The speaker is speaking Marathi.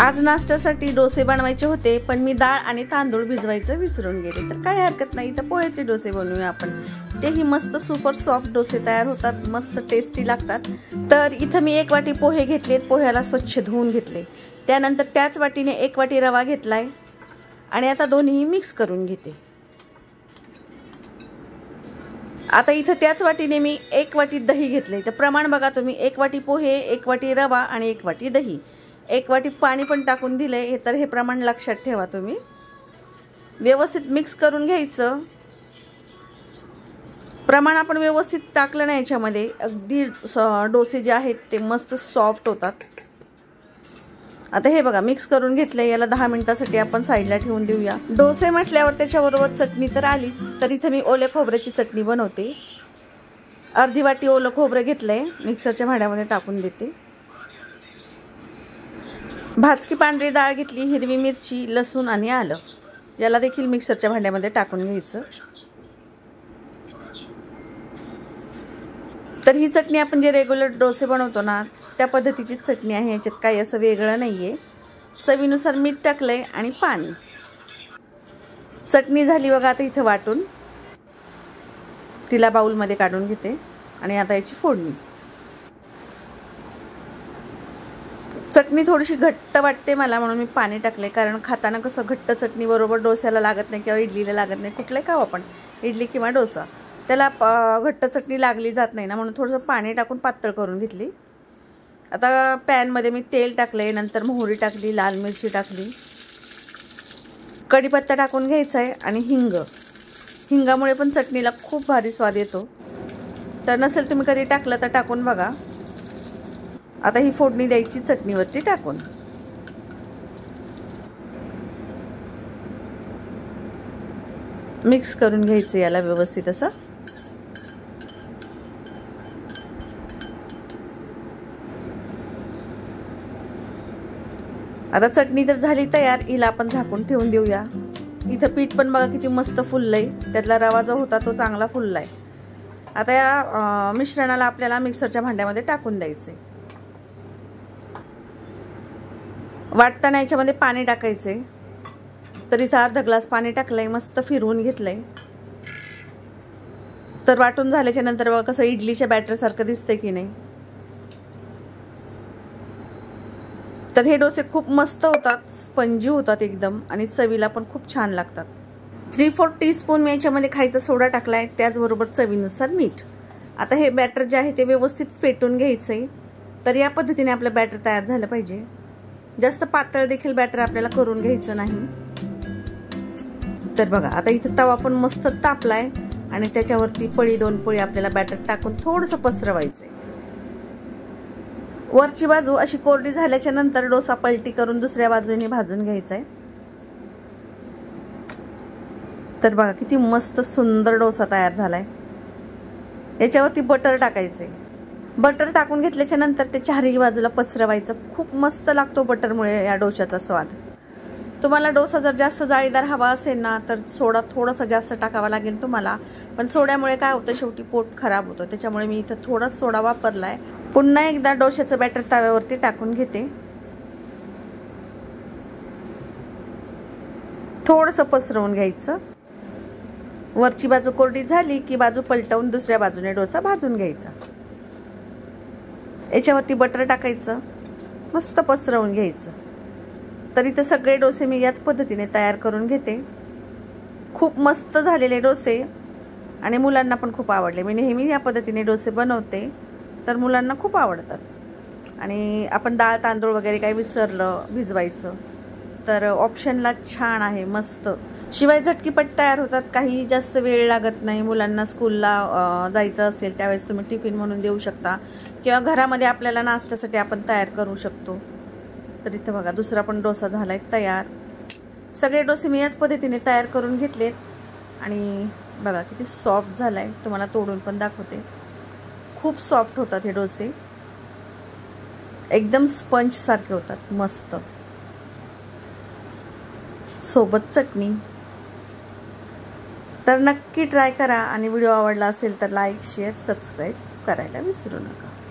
आज नाश्त्यासाठी डोसे बनवायचे होते, पण मी डाळ आणि तांदूळ भिजवायचं विसरून गेले. तर काही हरकत नाही, तर पोह्याचे डोसे बनवूया आपण. तेही मस्त सुपर सॉफ्ट डोसे तयार होतात, मस्त टेस्टी लागतात. तर इथं मी 1 वाटी पोहे घेतलेत, पोह्याला स्वच्छ धुवून घेतले. त्यानंतर त्याच वाटीने 1 वाटी रवा घेतलाय आणि आता दोन्ही मिक्स करून घेते. आता इथं त्याच वाटीने मी 1 वाटी दही घेतले. तर प्रमाण बघा तुम्ही, 1 वाटी पोहे, 1 वाटी रवा आणि 1 वाटी दही, 1 वाटी पाणी पण टाकून दिले. तर हे प्रमाण लक्षात ठेवा तुम्ही. व्यवस्थित मिक्स करून घ्यायचं. प्रमाण आपण व्यवस्थित टाकलं ना याच्यामध्ये, अगदी डोसे जे आहेत ते मस्त सॉफ्ट होतात. आता हे बघा मिक्स करून घेतले. याला 10 मिनिटासाठी आपण साईडला ठेवून देऊया. डोसे म्हटल्यावर त्याच्याबरोबर चटणी तर आलीच. तर इथे मी ओल्या खोबऱ्याची चटणी बनवते. अर्धी वाटी ओलं खोबरं घेतलंय, मिक्सरच्या भांड्यामध्ये टाकून देते. भाजकी पांढरी डाळ घेतली, हिरवी मिरची, लसूण आणि आलं, याला देखील मिक्सरच्या भांड्यामध्ये टाकून घ्यायचं. तर ही चटणी आपण जे रेग्युलर डोसे बनवतो ना त्या पद्धतीचीच चटणी आहे, याच्यात काही असं वेगळं नाहीये. चवीनुसार मीठ टाकलंय आणि पाणी. चटणी झाली बघा. आता इथं वाटून तिला बाउलमध्ये काढून घेते आणि आता याची फोडणी. चटणी थोडीशी घट्ट वाटते मला, म्हणून मी पाणी टाकले. कारण खाताना कसं घट्ट चटणी बरोबर डोस्याला लागत नाही किंवा इडलीला लागत नाही. कुठले खाऊ आपण, इडली किंवा डोसा, त्याला घट्ट चटणी लागली जात नाही ना, म्हणून थोडंसं पाणी टाकून पातळ करून घेतली. आता पॅनमध्ये मी तेल टाकले, नंतर मोहरी टाकली, लाल मिरची टाकली, कढीपत्ता टाकून घ्यायचा आहे आणि हिंग. हिंगामुळे पण चटणीला खूप भारी स्वाद येतो. तर नसेल तुम्ही कधी टाकलं तर टाकून बघा. आता ही फोडणी द्यायची चटणीवरती टाकून. मिक्स करून घ्यायचं याला व्यवस्थित असं. आता चटणी तर झाली तयार. हिला आपण झाकून ठेवून देऊया. इथं पीठ पण बघा किती मस्त फुललंय. त्यातला रवा जो होता तो चांगला फुललाय. आता या मिश्रणाला आपल्याला मिक्सरच्या भांड्यामध्ये टाकून द्यायचंय. वाटताना याच्यामध्ये पाणी टाकायचंय. तर इथं अर्धा ग्लास पाणी टाकलंय, मस्त फिरवून घेतलंय. तर वाटून झाल्याच्या नंतर बघा कसं इडलीच्या बॅटर सारखं दिसतंय की नाही. तर हे डोसे खूप मस्त होतात, स्पंजी होतात एकदम आणि चवीला पण खूप छान लागतात. 3/4 टीस्पून मी याच्यामध्ये खायचा सोडा टाकलाय, त्याचबरोबर चवीनुसार मीठ. आता हे बॅटर जे आहे ते व्यवस्थित फेटून घ्यायचंय. तर या पद्धतीने आपलं बॅटर तयार झालं पाहिजे. जास्त पातळ देखील बॅटर आपल्याला करून घ्यायचं नाही. तर बघा आता इथं तवा पण मस्त तापलाय आणि त्याच्यावरती पळी 2 पळी आपल्याला बॅटर टाकून थोडंसं पसरवायचंय. वरची बाजू अशी कोरडी झाल्याच्या नंतर डोसा पलटी करून दुसऱ्या बाजूने भाजून घ्यायचा आहे. तर बघा किती मस्त सुंदर डोसा तयार झालाय. याच्यावरती बटर टाकायचंय. बटर टाकून घेतल्याच्या नंतर ते चारही बाजूला पसरवायचं. खूप मस्त लागतो बटरमुळे या डोशाचा स्वाद. तुम्हाला डोसा जर जास्त जाळीदार हवा असेल ना तर सोडा थोडासा जास्त टाकावा लागेल तुम्हाला. पण सोड्यामुळे काय होतं, शेवटी पोट खराब होतं. त्याच्यामुळे मी इथं थोडा सोडा वापरलाय. पुन्हा एकदा डोशाचं बॅटर तव्यावरती टाकून घेते. थोडंसं पसरवून घ्यायचं. वरची बाजू कोरडी झाली की बाजू पलटवून दुसऱ्या बाजूने डोसा भाजून घ्यायचा. याच्यावरती बटर टाकायचं, मस्त पसरवून घ्यायचं. तर इथे सगळे डोसे मी याच पद्धतीने तयार करून घेते. खूप मस्त झालेले डोसे आणि मुलांना पण खूप आवडले. मी नेहमी या पद्धतीने डोसे बनवते, तर मुलांना खूप आवडतात. आणि आपण डाळ तांदूळ वगैरे काही विसरलं भिजवायचं तर ऑप्शनला छान आहे, मस्त. शिवाय झटकीपट तयार होतात, काही जास्त वेळ लागत नाही. मुलांना स्कूलला जायचं असेल त्यावेळेस तुम्ही टिफिन म्हणून देऊ शकता किंवा घरामध्ये आपल्याला नाश्त्यासाठी आपण तयार करू शकतो. तर इथं बघा दुसरा पण डोसा झालाय तयार. सगळे डोसे मी याच पद्धतीने तयार करून घेतलेत आणि बघा किती सॉफ्ट झालाय. तुम्हाला तोडून पण दाखवते. खूप सॉफ्ट होतात हे डोसे, एकदम स्पंज सारखे होतात, मस्त. सोबत चटणी. तर नक्की ट्राय करा आणि व्हिडिओ आवडला असेल तर लाईक, शेअर, सबस्क्राईब करायला विसरू नका.